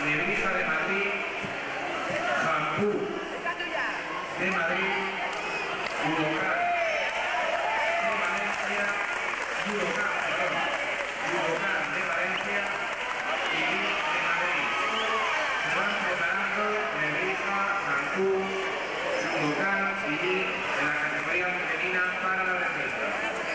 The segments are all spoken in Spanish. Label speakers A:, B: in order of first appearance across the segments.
A: Nebrija de Madrid, Jampú de Madrid, Judokan de Valencia, Judokan de Valencia y de Madrid. Se van preparando Nebrija, Jampú, Judokan y en la categoría femenina para la defensa.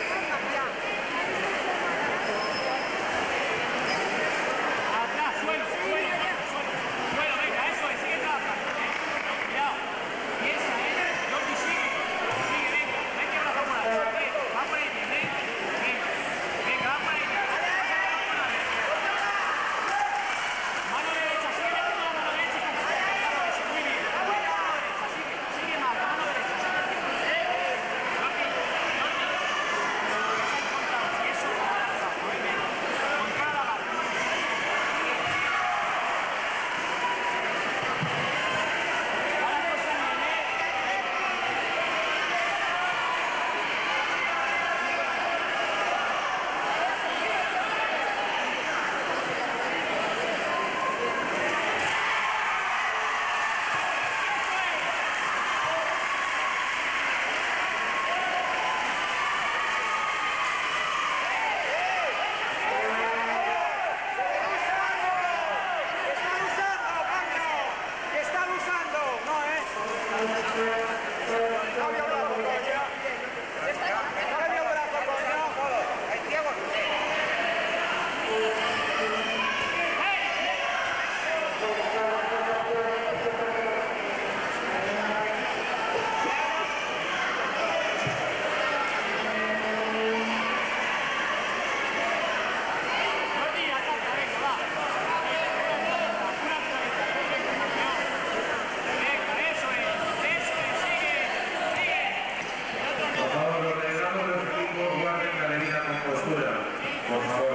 A: Por favor,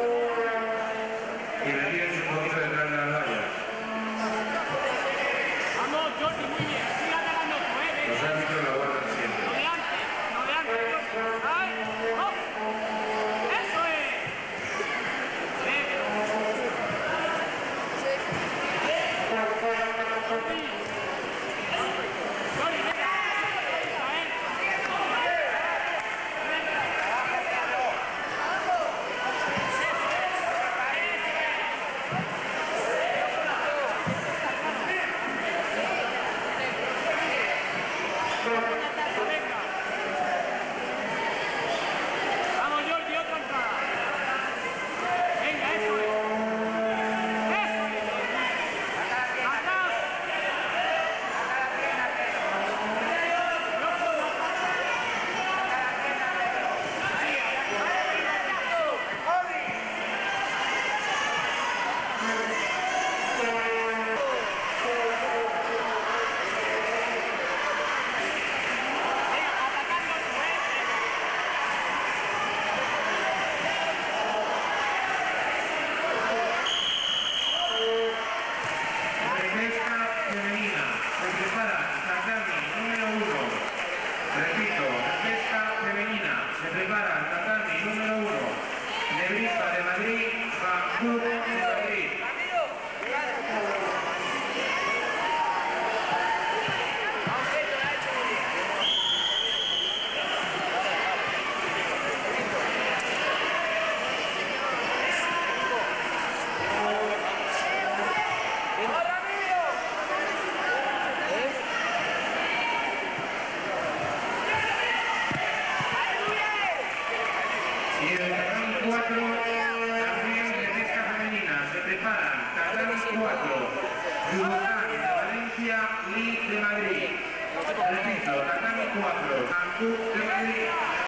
A: y retírense un poquito detrás de las vallas.
B: Vamos, Jordi, muy bien. Siga ganando tú,
A: Los árbitros la guardan siempre.
B: Lo de antes, ¡ay! ¡Oh! ¡Eso es! Jordi, venga. Vamos, Jordi, otra entrada. Venga, eso es. Eso es. Atrás.
A: Repito, pesca femenina, se prepara el tatami número 1, Nebrija de Madrid, Jampú de Madrid. Y el tatami 4 también de pesca femenina, se preparan tatami 4, Judokan de Valencia y de Madrid. Repito, tatami 4, Jampú de Madrid.